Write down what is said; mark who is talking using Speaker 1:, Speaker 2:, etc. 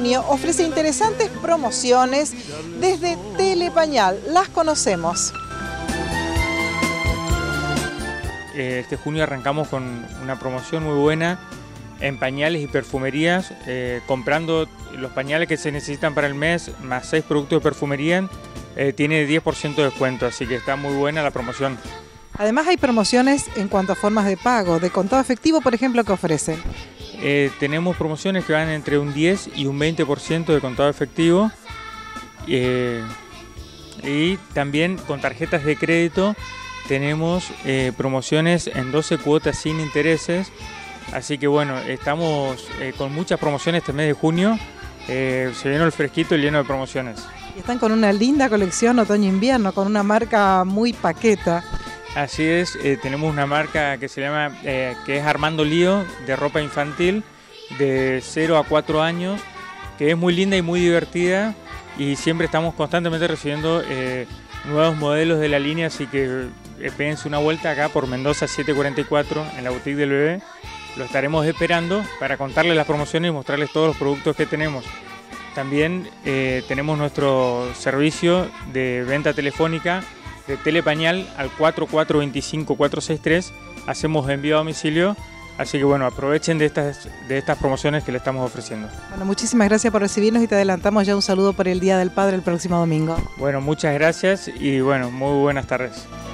Speaker 1: junio ofrece interesantes promociones desde Telepañal. Las conocemos.
Speaker 2: Este junio arrancamos con una promoción muy buena en pañales y perfumerías, comprando los pañales que se necesitan para el mes, más 6 productos de perfumería, tiene 10% de descuento, así que está muy buena la promoción.
Speaker 1: Además hay promociones en cuanto a formas de pago, de contado efectivo, por ejemplo, que ofrecen.
Speaker 2: Tenemos promociones que van entre un 10 y un 20% de contado efectivo, y también con tarjetas de crédito tenemos promociones en 12 cuotas sin intereses. Así que bueno, estamos con muchas promociones este mes de junio, se viene el fresquito y lleno de promociones.
Speaker 1: Y están con una linda colección otoño-invierno, con una marca muy paqueta.
Speaker 2: Así es, tenemos una marca que se llama, que es Armando Lío, de ropa infantil, de 0 a 4 años, que es muy linda y muy divertida, y siempre estamos constantemente recibiendo nuevos modelos de la línea, así que péguense una vuelta acá por Mendoza 744, en la boutique del bebé. Lo estaremos esperando para contarles las promociones y mostrarles todos los productos que tenemos. También tenemos nuestro servicio de venta telefónica de Telepañal al 4425-463. Hacemos envío a domicilio, así que bueno, aprovechen de estas promociones que le estamos ofreciendo.
Speaker 1: Bueno, muchísimas gracias por recibirnos y te adelantamos ya un saludo por el Día del Padre el próximo domingo.
Speaker 2: Bueno, muchas gracias y bueno, muy buenas tardes.